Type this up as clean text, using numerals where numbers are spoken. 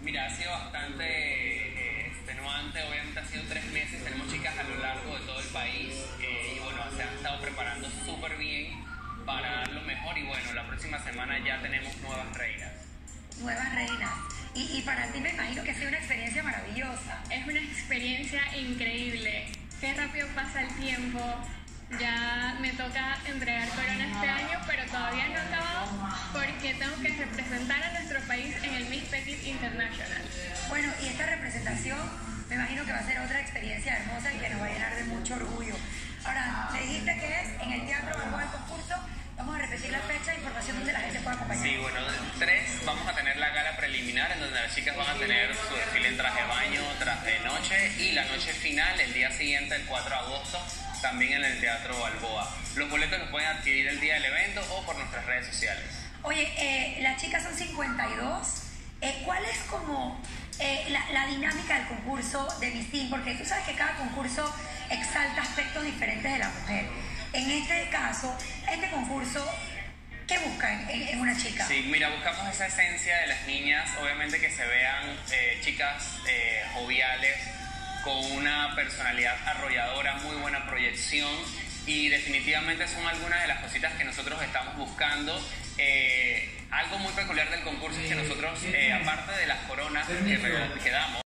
Mira, ha sido bastante extenuante, obviamente ha sido 3 meses, tenemos chicas a lo largo de todo el país y bueno, se han estado preparando súper bien para dar lo mejor y bueno, la próxima semana ya tenemos nuevas reinas. Nuevas reinas. Y para ti me imagino que ha sido una experiencia maravillosa. Es una experiencia increíble. Qué rápido pasa el tiempo. Ya me toca entregar corona este año, pero todavía no he acabado porque tengo que representar a nuestro país en el Miss Petit International. Bueno, y esta representación me imagino que va a ser otra experiencia hermosa y que nos va a llenar de mucho orgullo. Ahora, me dijiste que es en el Teatro Balboa del concurso. Vamos a repetir la fecha e información donde la gente puede acompañar. Sí, bueno, el 3 vamos a tener la gala preliminar en donde las chicas van a tener su desfile en traje de baño, traje de noche y la noche final el día siguiente, el 4 de agosto, también en el Teatro Balboa. Los boletos los pueden adquirir el día del evento o por nuestras redes sociales. Oye, las chicas son 52. ¿Cuál es como la dinámica del concurso de Miss Teen? Porque tú sabes que cada concurso exalta aspectos diferentes de la mujer. En este caso, este concurso, ¿qué buscan en una chica? Sí, mira, buscamos esa esencia de las niñas, obviamente que se vean chicas joviales, con una personalidad arrolladora, muy buena proyección y definitivamente son algunas de las cositas que nosotros estamos buscando. Algo muy peculiar del concurso es que nosotros, aparte de las coronas que damos,